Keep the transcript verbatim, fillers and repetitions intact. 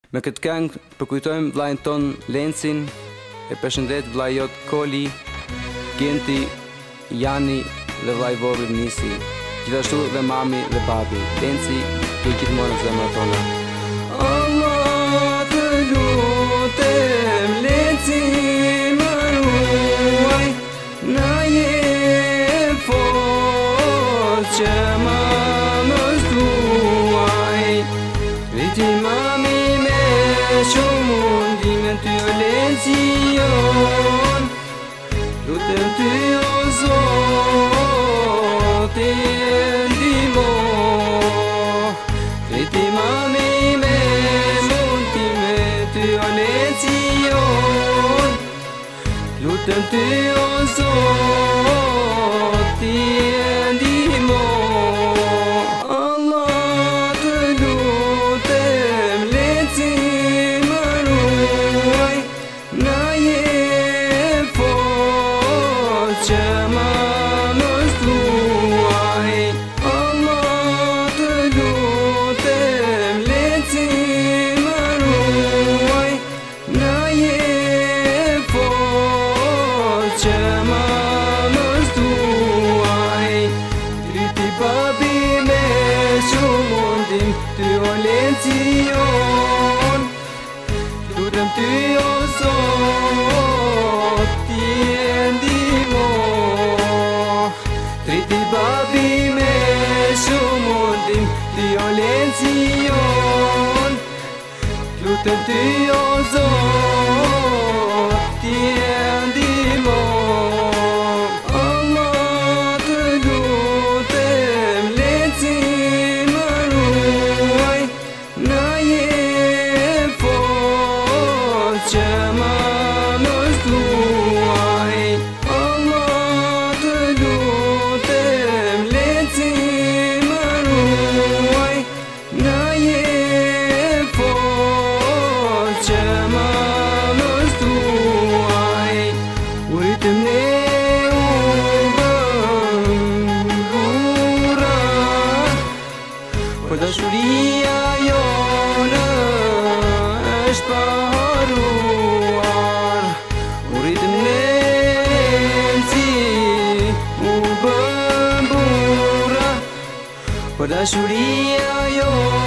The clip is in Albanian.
Me këtë këngë përkujtojmë vllajën ton Lencin, e përshëndet vllai jot Koli, Genti, Jani dhe vllai vogël Nisi. Gjithashtu dhe mami dhe babi. Lenci do gjithmonë në zemrat tona. Allah të lutem, Lenci më ruaj, na jep forcë që më mos duaj. Viti mami me shumë mundime ty o Lenci jon, lutem ty o Zoti ndihmo. Viti mami me mundime ty o Lenci jon, lutem ty o Zoti ndihmo. Allah të lutem, Lenci më ruaj, na jep forcë që më mos duaj. Allah të lutem, Lenci më ruaj, na jep forcë që më mos duaj. Driti babi me shumë mundim, ty o Lenci jon, lutem ty o Zoti ndihmo. Driti babi me shumë mundim, ty o Lenci jon, lutem ty o Zoti ndihmo. Allah të lutem, Lenci më ruaj, na jep forcë që më mos duaj. Allah të lutem, Lenci më ruaj, na jep forcë që më mos duaj. Uritim ne u bëm bura, por dashuria jonë është paharuar. Uritim ne Lenci u bëm bura, por dashuria jonë